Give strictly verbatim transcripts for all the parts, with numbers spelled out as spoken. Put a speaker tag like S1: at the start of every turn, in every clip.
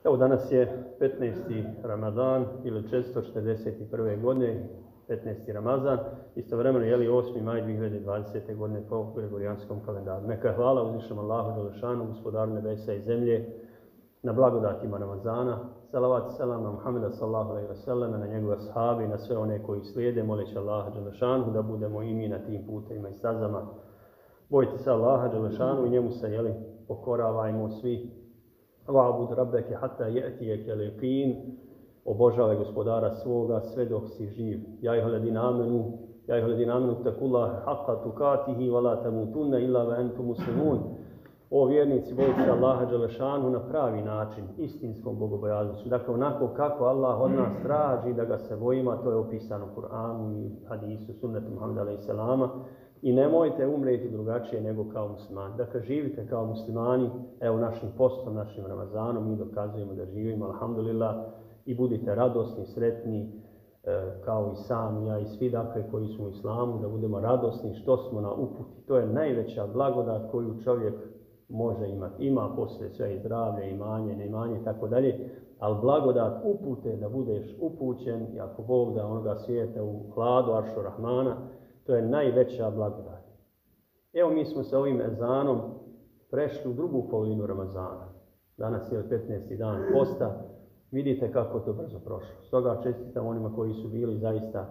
S1: Evo danas je petnaesti Ramazan ili četiristo četrdeset prve godine, petnaesti Ramazan, istovremeno je li osmi maj dvije hiljade dvadesete godine po Gregorijanskom kalendaru. Neka je hvala uzvišenom Allahu dželešanu, gospodaru nebesa i zemlje, na blagodatima Ramazana. Salavat i selam na Muhameda sallallahu alejhi ve sellem, na njegove ashabe i na sve one koji slijede, moleći Allaha dželešanu da budemo i mi na tim putevima i stazama. Bojte se Allaha dželešanu i njemu se jeli pokoravajmo svi. Wa'bud rabbeke hatta ya'tiyaka al-yaqin. Obožavaj gospodara svoga sve dok si živ. Ja ayyuhalladhina amanu, ja ayyuhalladhina amanu taqullaha haqqa tuqatihi wa la tamutunna illa wa antum muslimun. O vjernici, bojte se Allaha dželešanu na pravi način, istinskom bogobojaznošću. Dakle, onako kako Allah od nas traži da ga se bojimo, to je opisano u Kur'anu i hadisu, sunnetu Muhameda alejhi selama. I nemojte umreti drugačije nego kao muslimani. Dakle, živite kao muslimani, evo našim postom, našim Ramazanom, mi dokazujemo da živimo, alhamdulillah, i budite radosni, sretni, e, kao i sam ja i svi dakle koji smo u islamu, da budemo radosni što smo na uputi. To je najveća blagodat koju čovjek može imati. Ima poslije sve i zdravlje, imanje, neimanje i tako dalje, ali blagodat upute, da budeš upućen, i ako Bog da onoga svijeta u hladu Aršu Rahmana, to je najveća blagodat. Evo mi smo sa ovim ezanom prešli u drugu polovinu Ramazana. Danas je petnaesti dan posta. Vidite kako to brzo prošlo. Stoga čestitam onima koji su bili zaista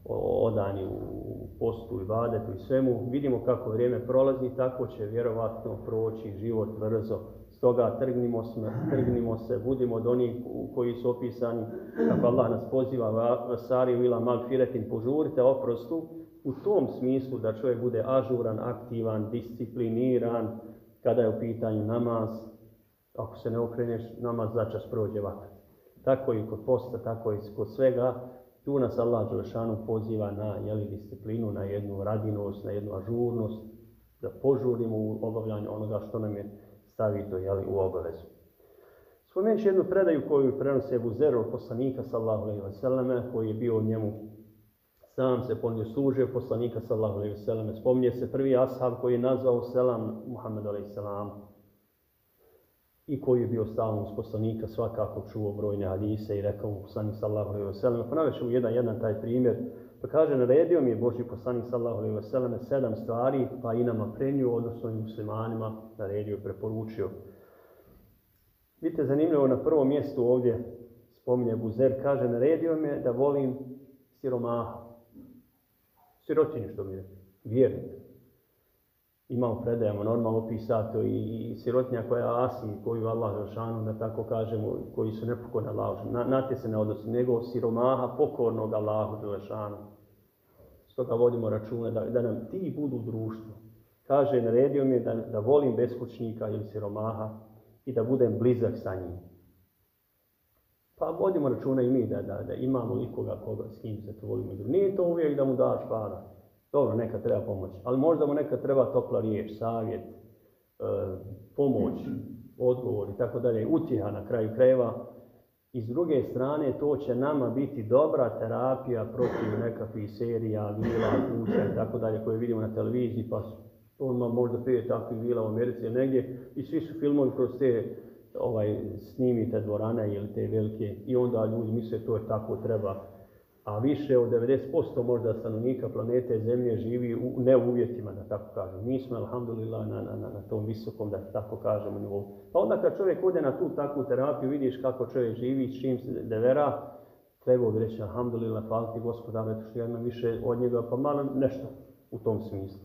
S1: odani u postu i ibadetu i svemu. Vidimo kako vrijeme prolazi, tako će vjerovatno proći život brzo. Stoga trgnimo se, trgnimo se, budimo od onih koji su opisani, kako Allah nas poziva, vasari vila magfiretin, požurite oprostu, u tom smislu da čovjek bude ažuran, aktivan, discipliniran, kada je u pitanju namaz. Ako se ne okreneš, namaz začas prođe vakat. Tako i kod posta, tako i kod svega. Tu nas Allah dželešanu poziva na jeli, disciplinu, na jednu radinost, na jednu ažurnost, da požurimo u obavljanju onoga što nam je stavito jeli, u obavezu. Spomenut ću jednu predaju koju prenosi Ebu Zer od poslanika sallallahu alejhi ve selleme, koji je bio njemu sam se ponio služio poslanika sallallahu alejhi ve selleme. Spominje se prvi ashab koji je nazvao selam Muhammed alejhi selam i koji je bio stalno uz poslanika, svakako čuo brojne hadise i rekao mu poslanik sallallahu alejhi ve selleme. Ponavešao mu jedan jedan taj primjer. Pa kaže, naredio mi je Božji poslanik sallallahu alejhi ve selleme sedam stvari, pa i nama prenio, odnosno i muslimanima naredio i preporučio. Vidite, zanimljivo, na prvom mjestu ovdje spominje Ebu Zer, kaže, naredio mi je da volim siromaha. Sirotinju, što mi je, vjernik. Imamo predajamo normalno opisato i, i sirotinja koja je asi, koju Allah dželešanu, da tako kažemo, koji su nepokorni Allahu. Na, na te se ne odnosi, nego siromaha pokornog Allahu dželešanu. Stoga vodimo računa da, da nam ti budu u društvu. Kaže, naredio mi je da, da volim beskućnika ili siromaha i da budem blizak sa njim. Pa vodimo računa i mi da, da, da imamo ikoga koga s kim se to volimo. Nije to uvijek da mu daš para. Dobro, nekad treba pomoć, ali možda mu nekad treba topla riječ, savjet, e, pomoć, odgovor i tako dalje, utjeha na kraju krajeva. I s druge strane, to će nama biti dobra terapija protiv nekakvih serija, vila, kuća i tako dalje koje vidimo na televiziji, pa on ima možda pet takvih vila u Americi ili negdje i svi su filmovi kroz te ovaj, snimite dvorane ili te velike i onda ljudi misle to je tako treba. A više od devedeset posto možda stanovnika planete Zemlje živi u ne uvjetima, da tako kažem. Mi smo, alhamdulillah, na, na, na tom visokom, da tako kažemo, nivou. Pa onda kad čovjek ode na tu takvu terapiju, vidiš kako čovjek živi, s čim se devera, treba bi reći, alhamdulillah, hvala ti Gospodaru, što ja imam više od njega, pa malo nešto u tom smislu.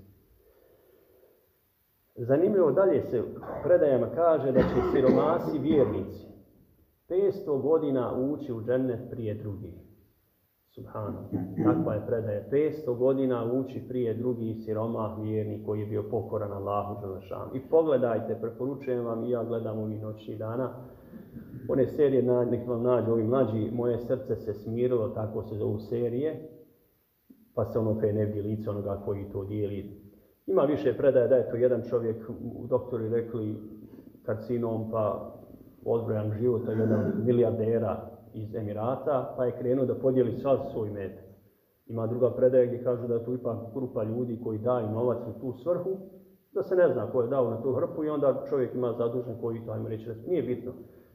S1: Zanimljivo dalje se predajama kaže da će siromasi vjernici petsto godina ući u džennet prije drugih. Subhano. Takva je predaja. petsto godina uči prije drugi siromah vjernik koji je bio pokoran Allahu dželešanu. I pogledajte, preporučujem vam i ja gledam ovih noćnih dana. One serije, nek vam nađu ovi mlađi, moje srce se smirilo, tako se zovu serije. Pa se ono kaj ne vidi lice onoga koji to dijeli. Ima više predaja da je to jedan čovjek, doktori rekli karcinom, pa odbrojan života, jedan milijardera iz Emirata, pa je krenuo da podijeli sav svoj metak. Ima druga predaja gdje kažu da je tu ipak grupa ljudi koji daju novac u tu svrhu, da se ne zna ko je dao na tu hrpu i onda čovjek ima zadužen koji to, ajmo reći, nije bitno.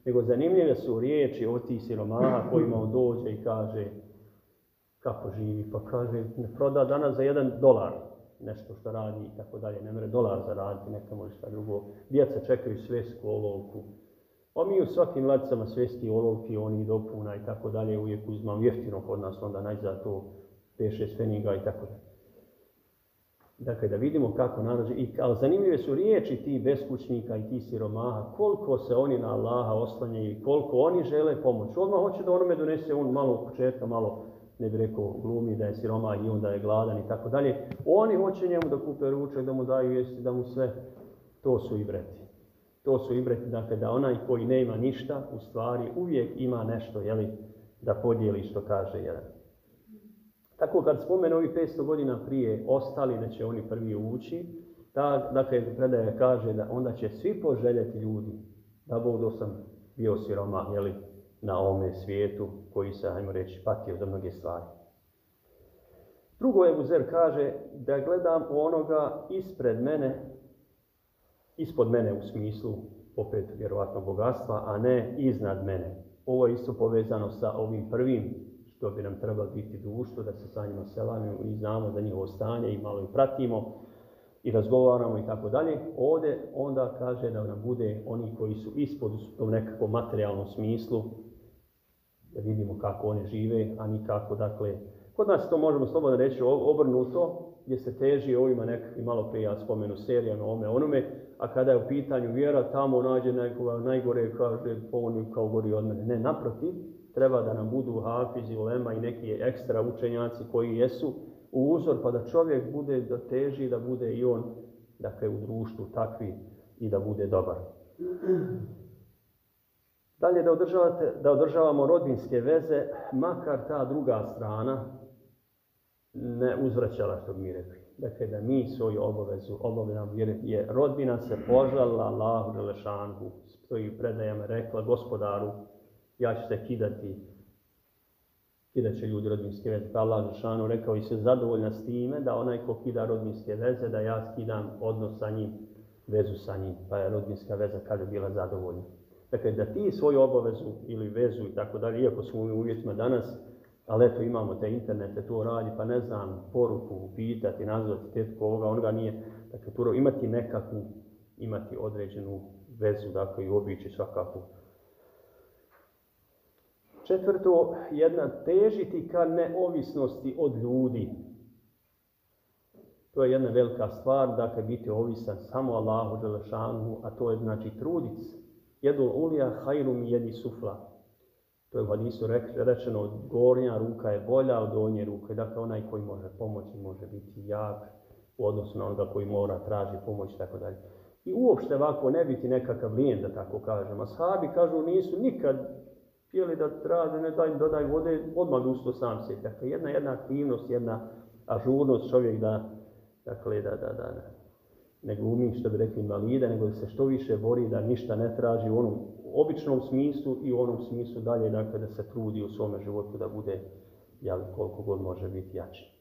S1: nego zanimljive su riječi od tih siromaha kojima on dođe i kaže kako živi, pa kaže ne proda danas za jedan dolar nešto što radi i tako dalje, ne mere dolar zaraditi, neka može šta drugo. Djeca čekaju svesku olovku, a mi u svakim ladicama sveski olovki, oni dopuna i tako dalje, uvijek uzmam jeftino kod nas, onda najzad to pet šest feniga i tako dalje. Dakle, da vidimo kako narod, i ali zanimljive su riječi tih beskućnika i tih siromaha, koliko se oni na Allaha oslanjaju i koliko oni žele pomoć. Odmah hoće da onome donese on malo u početka, malo, ne bi rekao, glumi da je siromah i onda je gladan i tako dalje. Oni hoće njemu da kupe ručak, da mu daju jesti, da mu sve. To su ibreti. To su ibreti, dakle, da onaj koji nema ništa, u stvari uvijek ima nešto, jeli, da podijeli što kaže jedan. Tako kad spomenu ovih petsto godina prije ostali da će oni prvi ući, ta, dakle, predaja kaže da onda će svi poželjeti ljudi da Bog da sam bio siromah, jeli, na ovome svijetu koji se, ajmo reći, patio za mnoge stvari. Drugo Ebu Zer kaže da gledam u onoga ispred mene, ispod mene u smislu, opet vjerovatno bogatstva, a ne iznad mene. Ovo je isto povezano sa ovim prvim, što bi nam trebalo biti društvo, da se sa njima selamimo i znamo za njihovo stanje i malo ih pratimo i razgovaramo i tako dalje. Ovdje onda kaže da nam bude oni koji su ispod u tom nekakvom materijalnom smislu, da vidimo kako oni žive, a nikako, dakle, kod nas to možemo slobodno reći obrnuto, gdje se teži ovima nekakvi, malo prije ja spomenu serijama, ome, onome, a kada je u pitanju vjera, tamo nađe nekoga najgore, kaže, on kao gori od mene. Ne, naprotiv, treba da nam budu hafizi, ulema i neki ekstra učenjaci koji jesu u uzor, pa da čovjek bude, da teži, da bude i on, dakle, u društvu takvi i da bude dobar. Dalje, da, održavate, da održavamo rodbinske veze, makar ta druga strana ne uzvraćala, što bi mi rekli. Dakle, da mi svoju obavezu obavljamo, jer je rodbina se požalila Allahu Đelešanhu, stoji u predajama, rekla gospodaru, ja ću se kidati, kidat će ljudi rodbinske veze. Pa Allah Đelešanhu rekao i se zadovoljna s time da onaj ko kida rodbinske veze, da ja skidam odnos sa njim, vezu sa njim, pa je rodbinska veza kada bila zadovoljna. Dakle, da ti svoju obavezu ili vezu i tako dalje, iako smo u uvjetima danas, ali eto imamo te internete, to radi, pa ne znam, poruku, pitati, nazvati tetku ovoga, onoga nije. Dakle, tu imati nekakvu, imati određenu vezu, dakle i običaj svakako. Četvrto, jedna težiti ka neovisnosti od ljudi. To je jedna velika stvar, dakle biti ovisan samo Allahu Đelešanhu, a to je znači truditi se. Jedul ulija hajru mi jedi sufla. To je u hadisu rečeno, gornja ruka je bolja od donje ruke. Dakle, onaj koji može pomoći može biti jak u odnosu na onoga koji mora traži pomoć i tako dalje. I uopšte ovako ne biti nekakav lijen, da tako kažem. Ashabi kažu nisu nikad htjeli da traže, ne daj, dodaj vode, odmah usto sam se. Dakle, jedna, jedna aktivnost, jedna ažurnost čovjek da, dakle, da, da, da, da ne glumi, što bi rekli invalida, nego da se što više bori, da ništa ne traži u onom običnom smislu i u onom smislu dalje, dakle, da se trudi u svome životu da bude, jel, koliko god može biti jači.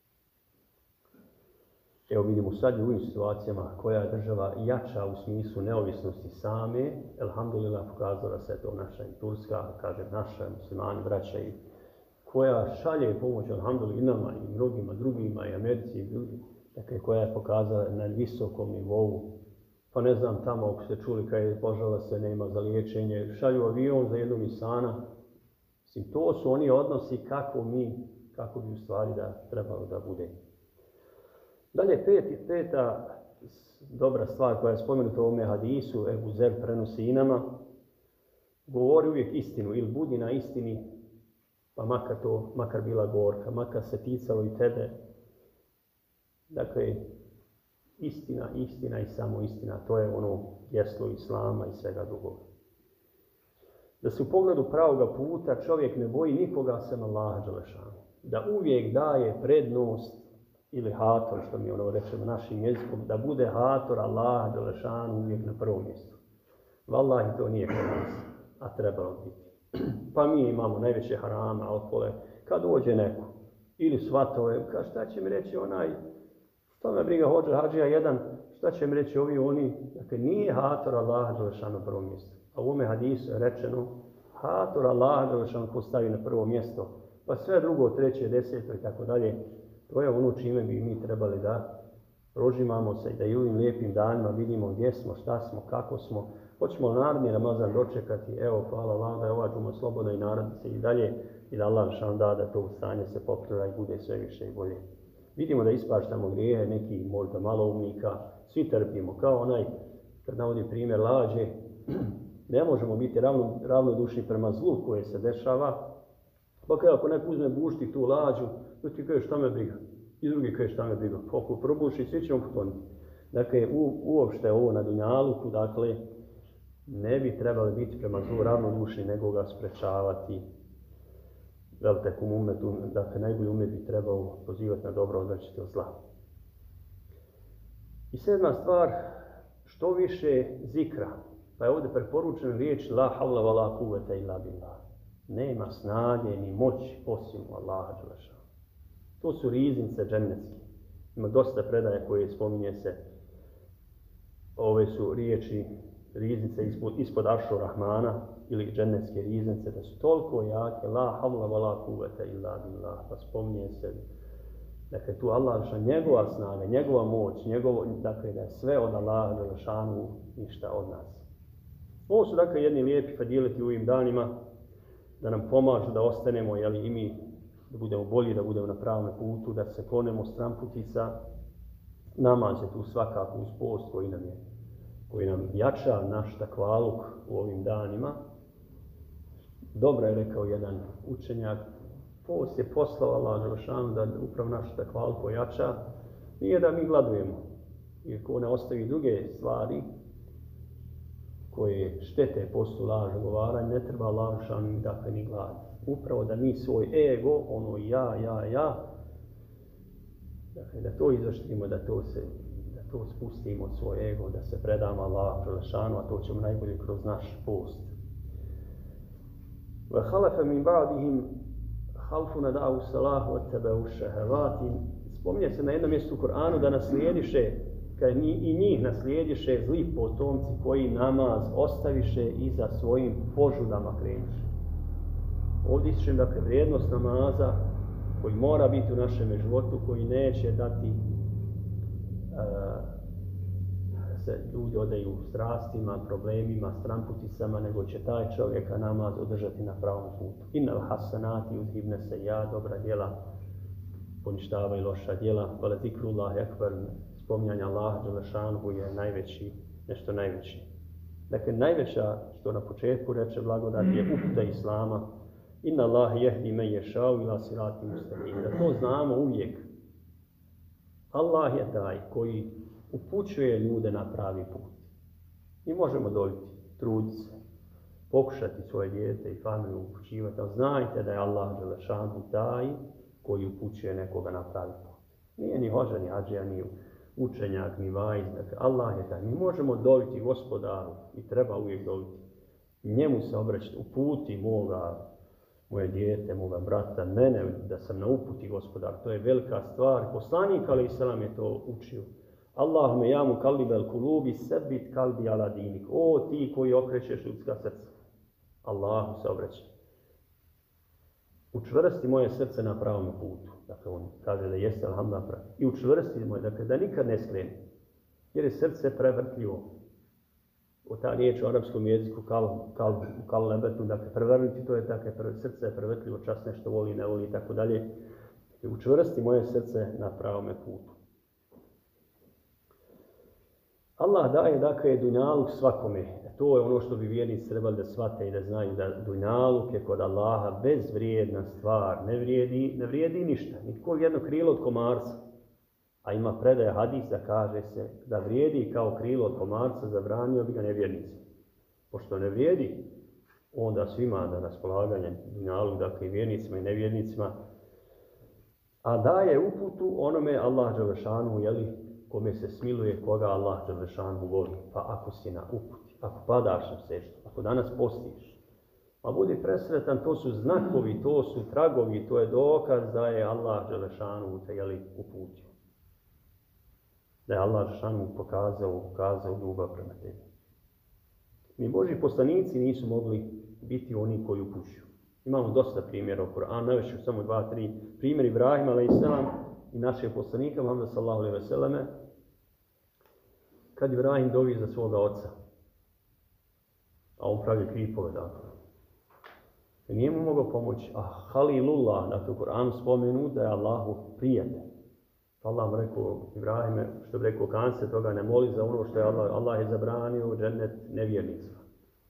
S1: Evo vidimo sad u ovim situacijama koja je država jača u smislu neovisnosti same. Elhamdulillah, pokazala se to naša i Turska, kažem naša, muslimani, braća, i koja šalje pomoć, elhamdulillah, i nama i mnogima drugima, i Americi i drugim, dakle, koja je pokazala na visokom nivou. Pa ne znam, tamo ako ste čuli kada je požala se nema za liječenje, šalju avion za jednog insana. Mislim, to su oni odnosi kako mi, kako bi u stvari da trebalo da bude. Dalje, pet, peta dobra stvar koja je spomenuta u ovome hadisu, Ebu Zer prenosi i nama, govori uvijek istinu ili budi na istini, pa makar to, makar bila gorka, makar se ticalo i tebe. Dakle, istina, istina i samo istina, to je ono geslo Islama i svega drugog. Da se u pogledu pravoga puta čovjek ne boji nikoga sem Allaha Đelešanu. Da uvijek daje prednost ili hator, što mi ono rečemo našim jezikom, da bude hator Allaha Đelešanu uvijek na prvom mjestu. Wallahi, to nije kod nas, a trebalo biti. Pa mi imamo najveće harame, alkohole, kad dođe neko, ili svatove, kaže šta će mi reći onaj, što me briga hođa, hađija jedan, šta će mi reći ovi oni, dakle nije hator Allaha Đelešanu na prvom mjestu. A u ovome hadisu je rečeno hator Allah Đelešanu postavi na prvo mjesto, pa sve drugo, treće, deseto i tako dalje. To je ono čime bi mi trebali da prožimamo se i da i u ovim lijepim danima vidimo gdje smo, šta smo, kako smo. Hoćemo naredni Ramazan dočekati, evo hvala Allah da je ova džuma slobodna i naradi se i dalje i da Allah šan da da to stanje se popravlja i bude sve više i bolje. Vidimo da ispaštamo grijehe neki možda maloumnika, svi trpimo, kao onaj, kad navodi primjer lađe, ne možemo biti ravno, ravnodušni prema zlu koje se dešava, pa kada ako neko uzme bušti tu lađu, to ti kaže šta me briga, i drugi kaže šta me briga, ako probuši, svi ćemo potoniti. Dakle, u, uopšte ovo na dunjaluku, dakle, ne bi trebali biti prema zlu ravnodušni, nego ga sprečavati. Veltekum umetu, dakle, najbolji umet bi trebao pozivati na dobro, odvraćati od zla. I sedma stvar, što više zikra. Pa je ovdje preporučena riječ la havla wa la kuvveta illa billah. Nema snage ni moći osim Allaha dželešanu. To su riznice džennetske. Ima dosta predaja koje spominje se. Ove su riječi riznice ispod, ispod aršu Rahmana ili džennetske riznice da su toliko jake la havla wa la kuvveta illa billah. Pa spominje se dakle tu Allah dželešanu, njegova snaga, njegova moć, njegovo, dakle da je sve od Allaha dželešanu, ništa od nas. Ovo su dakle jedni lijepi fadileti u ovim danima da nam pomažu da ostanemo, jeli, i mi da budemo bolji, da budemo na pravom putu, da se klonemo stramputica. Namaz je tu svakako uz post koji nam je, koji nam jača naš takvaluk u ovim danima. Dobro je rekao jedan učenjak, post je poslao Allah dželešanu da upravo naš takvaluk ojača, nije da mi gladujemo, jer ko ne ostavi druge stvari koje štete postu laž ogovaranja, ne treba Allah dželešanu dakle ni glad. Upravo da mi svoj ego, ono ja, ja, ja, dakle da to izaštimo, da to se, da to spustimo od svoj ego, da se predamo Allah dželešanu, a to ćemo najbolje kroz naš post. Wa khalafa min ba'dihim khalfun da'u salahu wa tabu shahawati. Spominje se na jednom mjestu u Kur'anu da naslijediše, kad i njih naslijediše zli potomci koji namaz ostaviše i za svojim požudama krenuše. Ovdje ističem dakle vrijednost namaza koji mora biti u našem životu, koji neće dati uh, se ljudi odaju strastima, problemima, stramputicama, nego će taj čovjeka namaz održati na pravom putu. Innal hasanati uzhibne se ja, dobra djela poništavaju loša djela, vale zikrullahi akbar, spominjanje Allaha dželešanu je najveći, nešto najveći. Dakle, najveća, što na početku reče blagodat, je uputa Islama. Inna Allah jehdi men ješau ila sirati mustaqim. Da to znamo uvijek. Allah je taj koji upućuje ljude na pravi put. Mi možemo dobiti, truditi se, pokušati svoje dijete i familiju upućivati, ali znajte da je Allah dželešanu taj koji upućuje nekoga na pravi put. Nije ni hođa, ni hadžija, ni učenjak, ni vajz. Dakle, Allah je taj. Mi možemo dobiti Gospodaru i treba uvijek dobiti. Njemu se obraćati, uputi moga, moje dijete, moga brata, mene, da sam na uputi Gospodar. To je velika stvar. Poslanik alejhi selam je to učio. Allahume ja mu kalibel kulubi sebit kalbi ala dinik. O ti koji okrećeš ljudska srca. Allahu se obraća. Učvrsti moje srce na pravom putu. Dakle, on kaže da jeste alhamdulillah. I učvrsti moje, dakle, da nikad ne skrene. Jer je srce prevrtljivo. O ta riječ u arapskom jeziku kal, kal, kal lebetu, dakle, prevrnuti, to je dakle, srce je prevrtljivo, čas nešto voli, ne voli i tako dalje. Učvrsti moje srce na pravome putu. Allah daje, dakle, dunjaluk svakome. To je ono što bi vjernici trebali da shvate i da znaju da dunjaluk je kod Allaha bezvrijedna stvar. Ne vrijedi, ne vrijedi ništa. Nitko jedno krilo od komarca. A ima predaja hadis da kaže se da vrijedi kao krilo od komarca, zabranio bi ga nevjernicima. Pošto ne vrijedi, onda svima na raspolaganje dunjaluk, dakle i vjernicima i nevjernicima, a daje uputu onome Allah dželešanu, jeli, kome se smiluje, koga Allah dželešanu voli. Pa ako si na uputi, ako padaš na seždu, ako danas postiš, pa budi presretan, to su znakovi, to su tragovi, to je dokaz da je Allah dželešanu te, jeli, uputio. Da je Allah dželešanu pokazao, ukazao ljubav prema tebi. Ni Božji poslanici nisu mogli biti oni koji upućuju. Imamo dosta primjera u Kur'anu, navešću samo dva, tri primjer. Ibrahim alejhi selam i našeg poslanika Muhameda sallallahu alejhi ve selleme, kad Ibrahim dovi za svoga oca, a on pravi kripove, dakle. I nije mu mogao pomoći. A Halilullah, dakle u Kur'anu spomenu da je Allahu prijatelj. Allah mu rekao, Ibrahime, što bi rekao, kan se toga ne moli za ono što je Allah, Allah je zabranio džennet nevjernicima.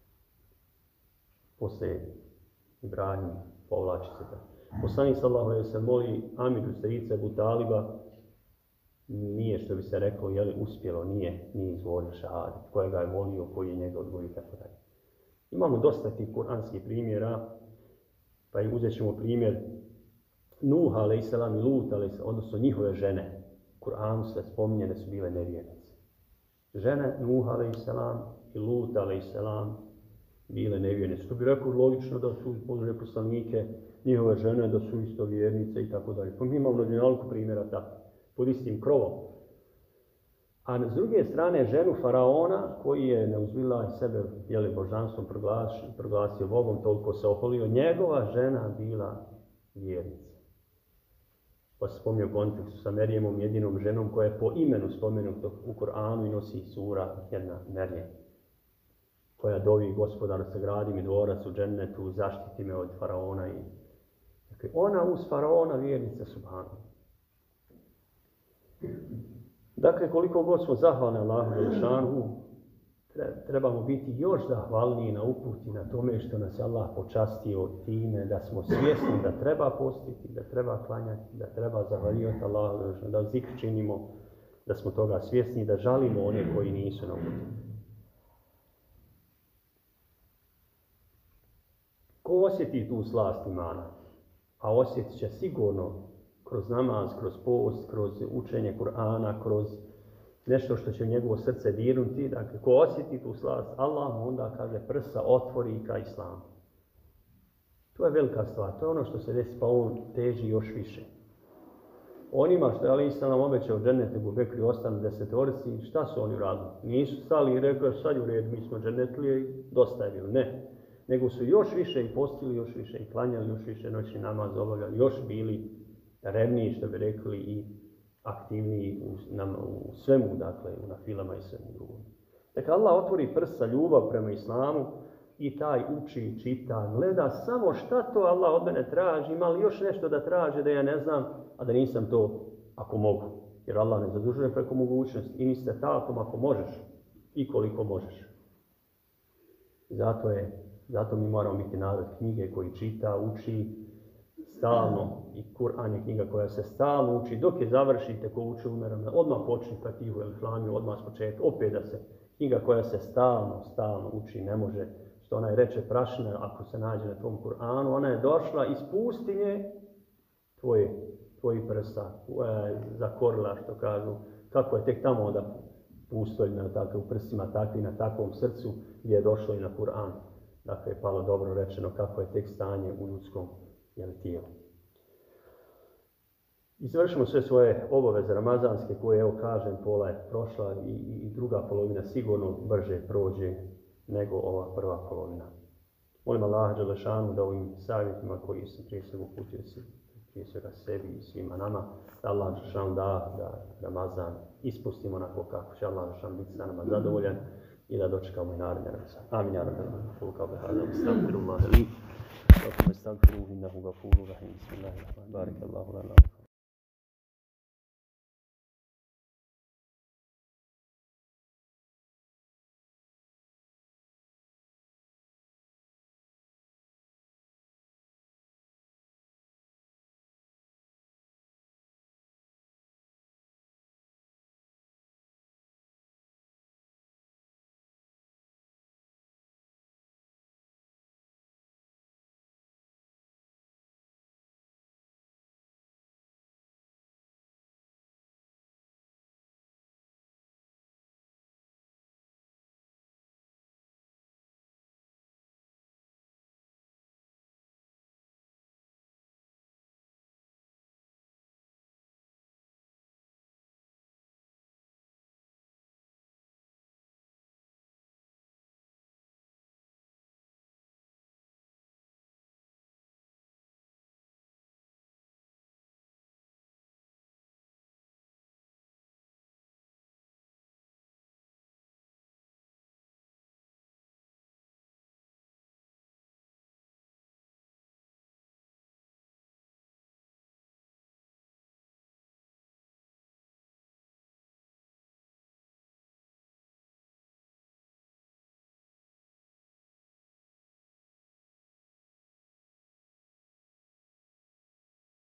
S1: Poslije Ibrahim povlači se tako. Poslanik sallallahu alejhi ve sellem moli Amidu strica Ebu Taliba, nije što bi se reklo, je li uspjelo, nije, nije izgovorio šahadet, kojega je molio, koji je njega odgojio, tako dalje. Imamo dosta tih kuranskih primjera, pa i uzet ćemo primjer Nuh alejhi selam i Lut alejhi selam, odnosno njihove žene. U Kur'anu se spominje da su bile nevjernice. Žene Nuh alejhi selam i Lut alejhi selam bile nevjernice. Što bi rekao logično da su Božje poslanike, njihove žene da su isto vjernice i tako dalje. Pa mi imamo nekoliko primjera tako, pod istim krovom. A s druge strane ženu faraona koji je neuzbila sebe jeli, božanstvom proglasio, proglasio Bogom, toliko se oholio, njegova žena bila vjernica. Pa se spominje u kontekstu sa Merijemom, jedinom ženom koja je po imenu spomenuta u Kur'anu i nosi sura jedna Merijem, koja dovi Gospodar, sagradi mi dvorac u džennetu, zaštiti me od faraona. I... Dakle, ona uz faraona vjernica, subhanu. Dakle, koliko god smo zahvalni Allahu dželešanu, trebamo biti još zahvalniji na uputi, na tome što nas Allah počastio time, da smo svjesni da treba postiti, da treba klanjati, da treba zahvaljivati Allahu dželešanu, da zikr činimo, da smo toga svjesni, da žalimo one koji nisu na uputi. Ko osjeti tu slast imana, a osjetit će sigurno kroz namaz, kroz post, kroz učenje Kur'ana, kroz nešto što će njegovo srce dirnuti, dakle, ko osjeti tu slast, Allah mu onda kaže prsa otvori ka islamu. To je velika stvar, to je ono što se desi, pa on teži još više. Onima što je Ali Islam obećao džennet Ebu Bekri ostanu desetorici, šta su oni radili? Nisu stali i rekli, sad je u redu, mi smo džennetlije, dosta je bilo. Ne. Nego su još više i postili, još više i klanjali, još više noćni namaz obavljali, još bili revniji, što bi rekli, i aktivniji u, nam, u svemu, dakle, u nafilama i svemu drugom. Dakle, Allah otvori prsa ljubav prema islamu i taj uči, čita, gleda samo šta to Allah od mene traži, ima li još nešto da traže da ja ne znam, a da nisam to ako mogu. Jer Allah ne zadužuje preko mogućnosti i niste takom ako možeš i koliko možeš. Zato je, zato mi moramo biti narod knjige koji čita, uči, stalno, i Kur'an je knjiga koja se stalno uči, dok je završite ko uči umerama, odmah počne Fatihu ili Flamiju, odmah s početka, opet da se knjiga koja se stalno, stalno uči, ne može, što onaj reče prašina, ako se nađe na tom Kur'anu, ona je došla iz pustinje tvoje, tvoji prsa, zakorila, što kažu, kako je tek tamo onda pustoljna, dakle, u prsima takvi, na takvom srcu, gdje je došlo i na Kur'an. Dakle, je palo dobro rečeno kako je tek stanje u ljudskom tijelu. I završimo sve svoje obaveze ramazanske koje, evo kažem, pola je prošla i, i druga polovina sigurno brže prođe nego ova prva polovina. Molim Allaha dželešanu da ovim savjetima koji sam prije svega uputio prije svega sebi i svima nama, da Allah dželešanu da, da Ramazan ispustimo onako kako će Allah dželešanu biti sa nama zadovoljan i da dočekamo i naredne Ramazan. Amin, ja rabbi, fulka behada, astagfirullah li, wa kum astagfiruhu innahu gafuru rahim. Bismillahirrahmanirrahim. Barakallahu lana.